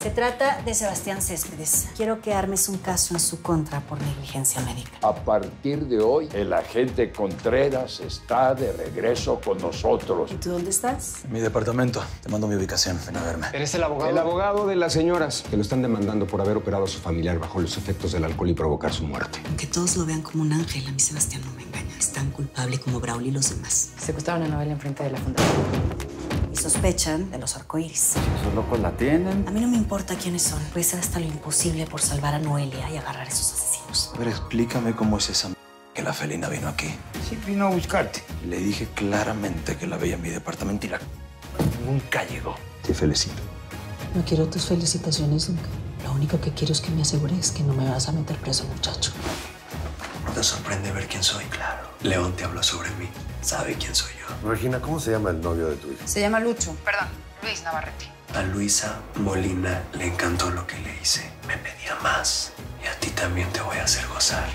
Se trata de Sebastián Céspedes. Quiero que armes un caso en su contra por negligencia médica. A partir de hoy, el agente Contreras está de regreso con nosotros. ¿Y tú dónde estás? En mi departamento. Te mando mi ubicación. Ven a verme. ¿Eres el abogado? El abogado de las señoras que lo están demandando por haber operado a su familiar bajo los efectos del alcohol y provocar su muerte. Aunque todos lo vean como un ángel, a mí Sebastián no me engaña. Es tan culpable como Braulio y los demás. Secuestraron a Noel enfrente de la fundación. Y sospechan de los arcoíris. Esos locos la tienen. A mí no me importa quiénes son. Voy a hacer hasta lo imposible por salvar a Noelia y agarrar a esos asesinos. A ver, explícame cómo es esa que la felina vino aquí. Sí, vino a buscarte. Le dije claramente que la veía en mi departamento y la nunca llegó. Te felicito. No quiero tus felicitaciones nunca. Lo único que quiero es que me asegures que no me vas a meter preso, muchacho. ¿Te sorprende ver quién soy? Claro. León te habló sobre mí. Sabe quién soy yo. Regina, ¿cómo se llama el novio de tu hija? Se llama Lucho. Perdón, Luis Navarrete. A Luisa Molina le encantó lo que le hice. Me pedía más. Y a ti también te voy a hacer gozar.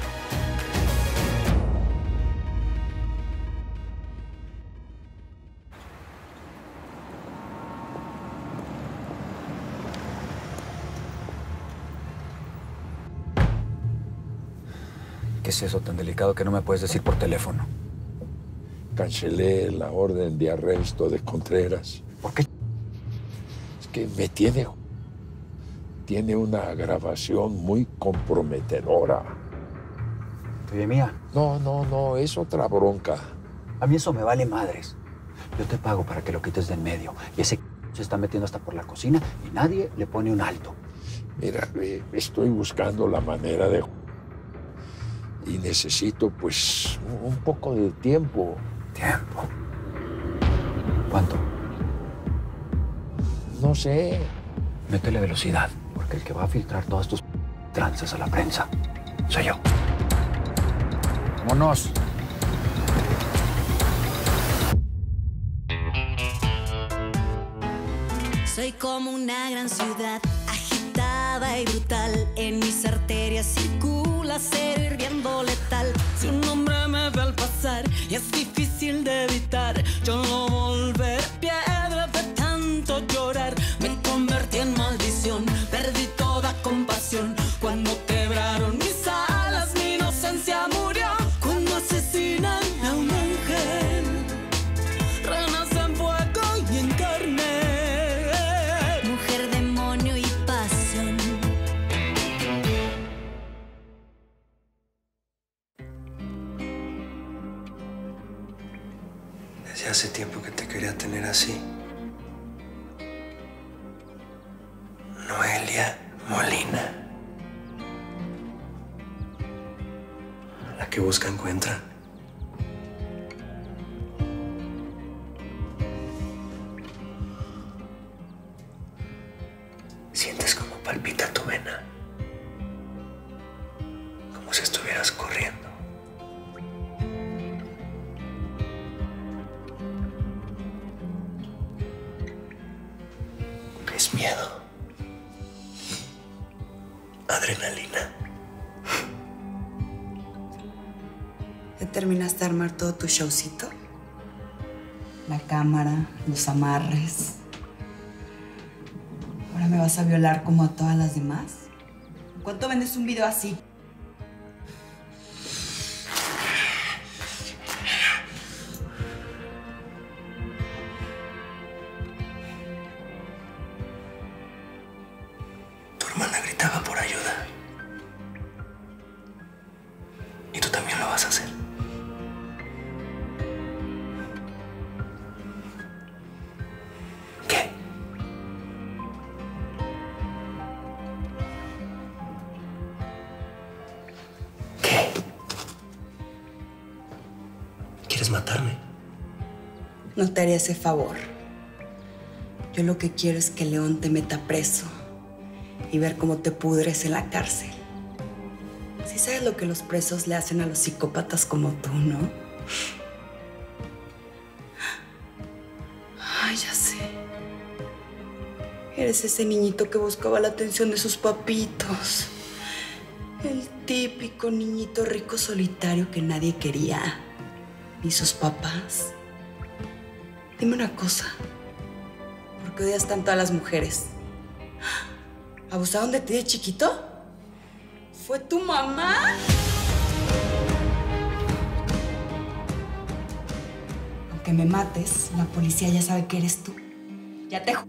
¿Qué es eso tan delicado que no me puedes decir por teléfono? Cancelé la orden de arresto de Contreras. ¿Por qué? Es que me tiene una grabación muy comprometedora. ¿Tuya y mía? No, es otra bronca. A mí eso me vale madres. Yo te pago para que lo quites de en medio. Y ese se está metiendo hasta por la cocina y nadie le pone un alto. Mira, estoy buscando la manera de... Y necesito, pues, un poco de tiempo. ¿Tiempo? ¿Cuánto? No sé. Métele velocidad, porque el que va a filtrar todas tus tranzas a la prensa soy yo. ¡Vámonos! Soy como una gran ciudad, agitada y brutal. En mis arterias circula acero hirviendo letal. Si un hombre me ve al pasar y es difícil de evitar, yo no volveré piedra de tanto llorar. Me convertí en maldición, perdí toda compasión. Cuando quebraron mis alas, mi inocencia murió. Cuando asesinan a un ángel, renace en fuego y en carne. Mujer, demonio y pasión. Desde hace tiempo que te quería tener así. Noelia Molina. La que busca encuentra. Sientes como palpita tu vena. Como si estuvieras corriendo. Es miedo. Adrenalina. ¿Ya terminaste de armar todo tu showcito? La cámara, los amarres. ¿Ahora me vas a violar como a todas las demás? ¿Cuánto vendes un video así? Tu hermana gritaba por ayuda. Y tú también lo vas a hacer. ¿Qué? ¿Qué? ¿Quieres matarme? No te haría ese favor. Yo lo que quiero es que León te meta preso y ver cómo te pudres en la cárcel. Sí sabes lo que los presos le hacen a los psicópatas como tú, ¿no? Ay, ya sé. Eres ese niñito que buscaba la atención de sus papitos. El típico niñito rico solitario que nadie quería. Ni sus papás. Dime una cosa. ¿Por qué odias tanto a las mujeres? ¿Abusaron de ti de chiquito? ¿Fue tu mamá? Aunque me mates, la policía ya sabe que eres tú. Ya te...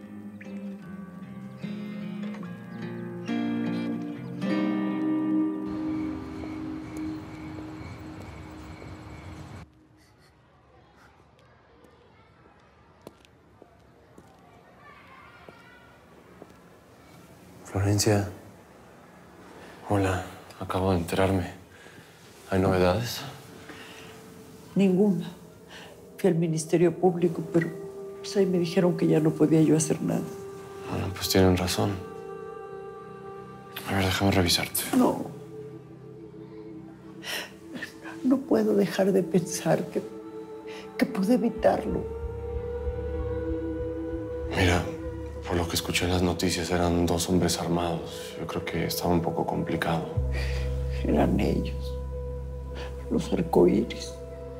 Florencia. Hola, acabo de enterarme. ¿Hay novedades? Ninguna. Fui al Ministerio Público, pero pues ahí me dijeron que ya no podía yo hacer nada. Bueno, pues tienen razón. A ver, déjame revisarte. No. No puedo dejar de pensar que pude evitarlo. Mira, por lo que escuché en las noticias, eran 2 hombres armados. Yo creo que estaba un poco complicado. Eran ellos, los arcoíris.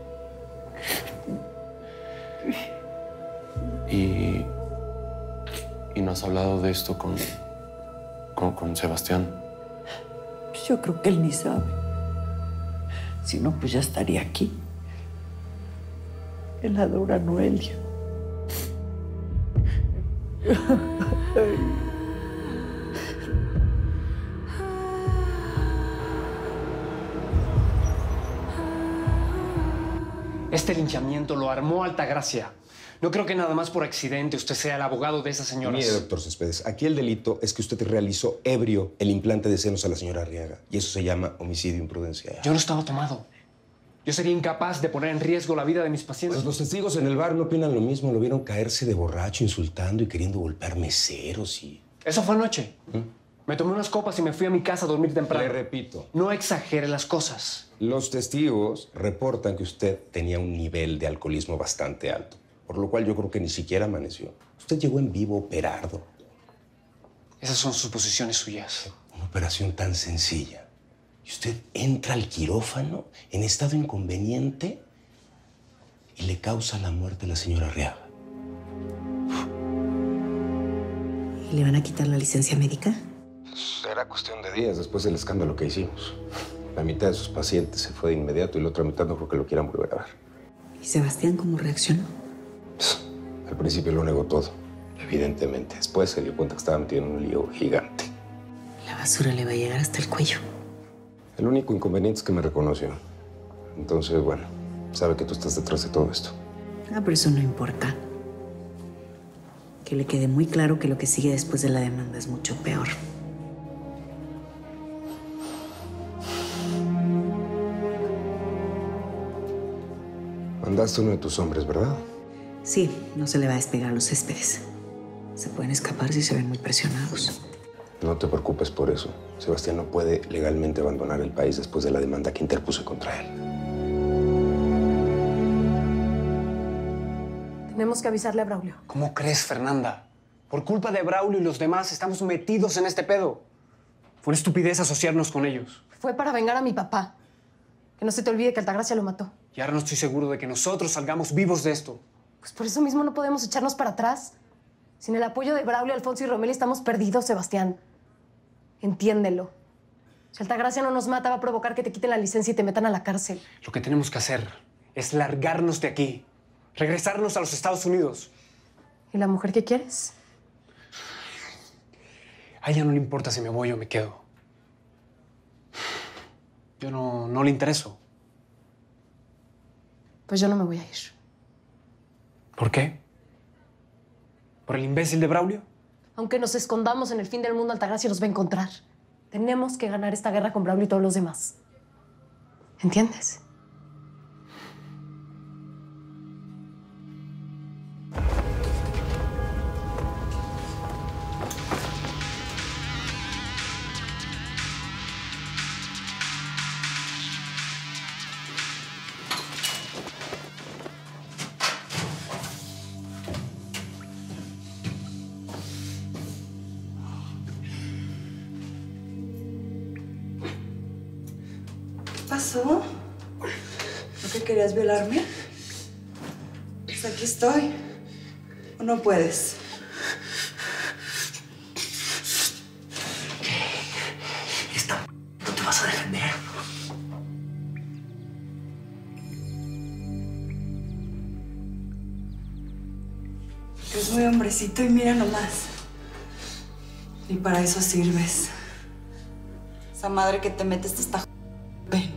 ¿Y no has hablado de esto con Sebastián? Pues yo creo que él ni sabe. Si no, pues ya estaría aquí. Él adora a Noelia. Este linchamiento lo armó Altagracia. No creo que nada más por accidente usted sea el abogado de esas señoras. Mire, doctor Céspedes, aquí el delito es que usted realizó ebrio el implante de senos a la señora Arriaga. Y eso se llama homicidio imprudencial. Yo no estaba tomado. Yo sería incapaz de poner en riesgo la vida de mis pacientes. Pues los testigos en el bar no opinan lo mismo. Lo vieron caerse de borracho, insultando y queriendo golpear meseros y... Eso fue anoche. Me tomé unas copas y me fui a mi casa a dormir temprano. Le repito. No exagere las cosas. Los testigos reportan que usted tenía un nivel de alcoholismo bastante alto, por lo cual yo creo que ni siquiera amaneció. Usted llegó en vivo operado. Esas son suposiciones suyas. Una operación tan sencilla. Y usted entra al quirófano en estado inconveniente y le causa la muerte a la señora Arriaga. ¿Y le van a quitar la licencia médica? Será cuestión de días después del escándalo que hicimos. La mitad de sus pacientes se fue de inmediato y la otra mitad no creo que lo quieran volver a ver. ¿Y Sebastián cómo reaccionó? Al principio lo negó todo, evidentemente. Después se dio cuenta que estaba metido en un lío gigante. La basura le va a llegar hasta el cuello. El único inconveniente es que me reconoció. Entonces, bueno, sabe que tú estás detrás de todo esto. Ah, pero eso no importa. Que le quede muy claro que lo que sigue después de la demanda es mucho peor. Mandaste uno de tus hombres, ¿verdad? Sí, no se le va a despegar a los céspedes. Se pueden escapar si se ven muy presionados. No te preocupes por eso. Sebastián no puede legalmente abandonar el país después de la demanda que interpuse contra él. Tenemos que avisarle a Braulio. ¿Cómo crees, Fernanda? Por culpa de Braulio y los demás estamos metidos en este pedo. Fue una estupidez asociarnos con ellos. Fue para vengar a mi papá. Que no se te olvide que Altagracia lo mató. Y ahora no estoy seguro de que nosotros salgamos vivos de esto. Pues por eso mismo no podemos echarnos para atrás. Sin el apoyo de Braulio, Alfonso y Romelli estamos perdidos, Sebastián. Entiéndelo. Si Altagracia no nos mata, va a provocar que te quiten la licencia y te metan a la cárcel. Lo que tenemos que hacer es largarnos de aquí. Regresarnos a los Estados Unidos. ¿Y la mujer que quieres? A ella no le importa si me voy o me quedo. Yo no le intereso. Pues yo no me voy a ir. ¿Por qué? ¿Por el imbécil de Braulio? Aunque nos escondamos en el fin del mundo, Altagracia nos va a encontrar. Tenemos que ganar esta guerra con Braulio y todos los demás. ¿Entiendes? ¿Qué pasó? ¿No que querías violarme? Pues aquí estoy. ¿O no puedes? Es muy hombrecito y mira nomás. Y para eso sirves. Esa madre que te metes te está... Ven.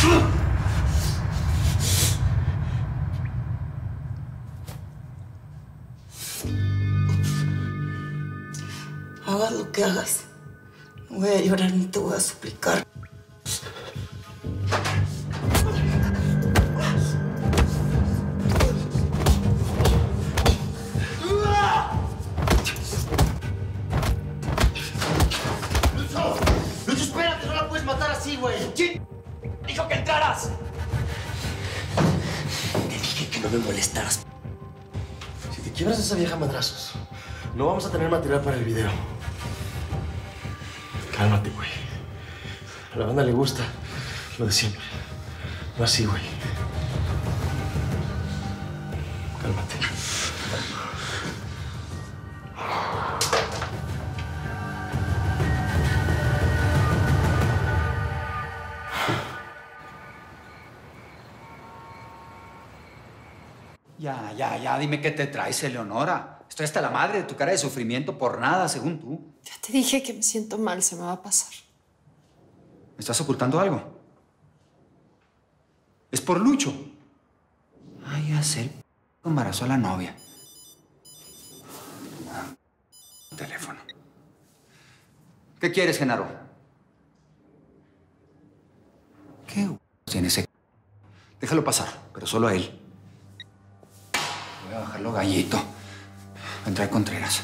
Hagas lo que hagas. No voy a llorar ni te voy a suplicar. Lucho, espérate, no la puedes matar así, güey. ¿Quién dijo que entraras? Te dije que no me molestaras. Si te quiebras a esa vieja, madrazos, no vamos a tener material para el video. Cálmate, güey. A la banda le gusta lo de siempre. No así, güey. Cálmate. Ya, dime qué te traes, Eleonora. Estoy hasta la madre de tu cara de sufrimiento por nada, según tú. Ya te dije que me siento mal, se me va a pasar. ¿Me estás ocultando algo? Es por Lucho. Ay, ya sé, embarazó a la novia. Teléfono. ¿Qué quieres, Genaro? ¿Qué tiene ese? Déjalo pasar, pero solo a él. Voy a bajarlo gallito. Entra Contreras.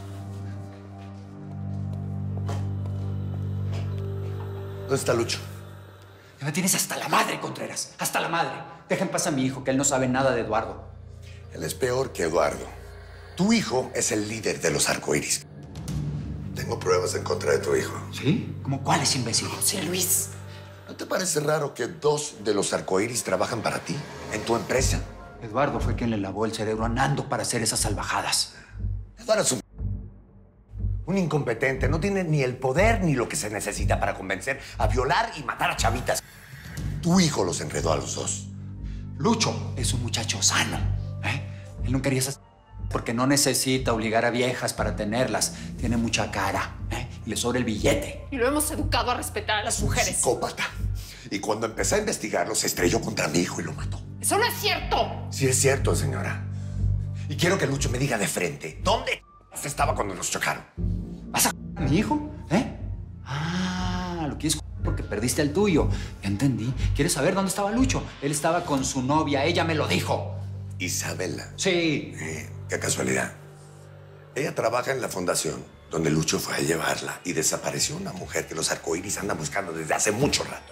¿Dónde está Lucho? Ya me tienes hasta la madre, Contreras. Hasta la madre. Deja en paz a mi hijo, que él no sabe nada de Eduardo. Él es peor que Eduardo. Tu hijo es el líder de los arcoíris. Tengo pruebas en contra de tu hijo. ¿Sí? ¿Cómo cuáles, imbécil? José Luis. ¿No te parece raro que 2 de los arcoíris trabajan para ti, en tu empresa? Eduardo fue quien le lavó el cerebro a Nando para hacer esas salvajadas. Eduardo es un incompetente. No tiene ni el poder ni lo que se necesita para convencer a violar y matar a chavitas. Tu hijo los enredó a los 2. Lucho es un muchacho sano. Él no quería esas... porque no necesita obligar a viejas para tenerlas. Tiene mucha cara, y le sobra el billete. Y lo hemos educado a respetar a las mujeres. Psicópata. Y cuando empecé a investigarlo, se estrelló contra mi hijo y lo mató. ¡Eso no es cierto! Sí es cierto, señora. Y quiero que Lucho me diga de frente, ¿dónde estaba cuando nos chocaron? ¿Vas a a mi hijo? Ah, lo quieres porque perdiste el tuyo. Ya entendí. ¿Quieres saber dónde estaba Lucho? Él estaba con su novia, ella me lo dijo. ¿Isabela? Sí. Qué casualidad. Ella trabaja en la fundación donde Lucho fue a llevarla y desapareció una mujer que los arcoíris andan buscando desde hace mucho rato.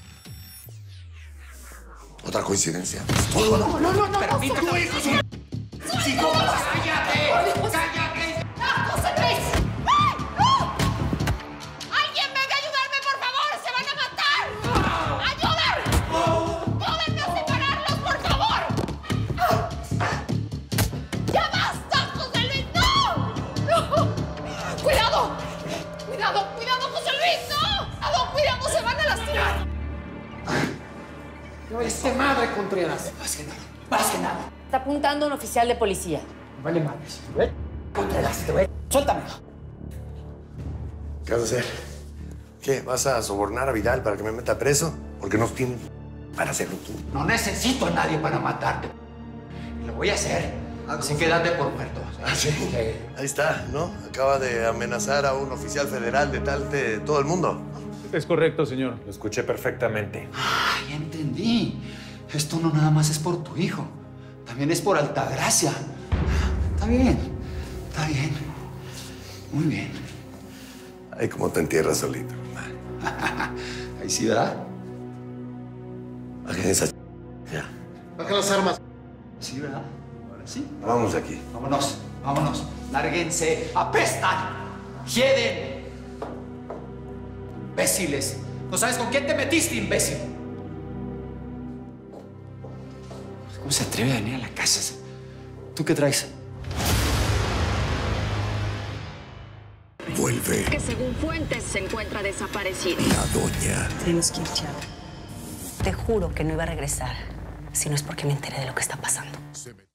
¿Otra coincidencia? No. Permítame. ¡Tu hijo es un... ¡Psicópata! ¡Cállate! ¡Cállate! ¡No, José Luis! ¡Ay, no! ¡Alguien venga a ayudarme, por favor! ¡Se van a matar! ¡Ayuden! ¡Ayúdenme a separarlos, por favor! ¡Ya basta, José Luis! ¡No! ¡Cuidado! ¡Cuidado, José Luis! ¡No! ¡Cuidado! ¡Se van a lastimar! No es de madre, Contreras. Más que nada. Está apuntando a un oficial de policía. Vale madres. Contreras, te voy. Suéltame. ¿Qué vas a hacer? ¿Qué? ¿Vas a sobornar a Vidal para que me meta preso? Porque no tiene para hacerlo tú. No necesito a nadie para matarte. Lo voy a hacer. Así que date por muerto. Sí. Ahí está, ¿no? Acaba de amenazar a un oficial federal de todo el mundo. Es correcto, señor. Lo escuché perfectamente. Ah, ya entendí. Esto no nada más es por tu hijo. También es por Altagracia. Está bien. Muy bien. Ay, cómo te entierras solito. Ahí sí, ¿verdad? Bajen esa ya. Baja las armas. Sí, ¿verdad? Ahora sí. Vamos de aquí. Vámonos. Lárguense. ¡Apestan! ¡Hieden! Imbéciles. ¿No sabes con quién te metiste, imbécil? ¿Cómo se atreve a venir a la casa? ¿Tú qué traes? Vuelve Que según fuentes se encuentra desaparecido. la doña. Tienes que ir, Chava. Te juro que no iba a regresar si no es porque me enteré de lo que está pasando.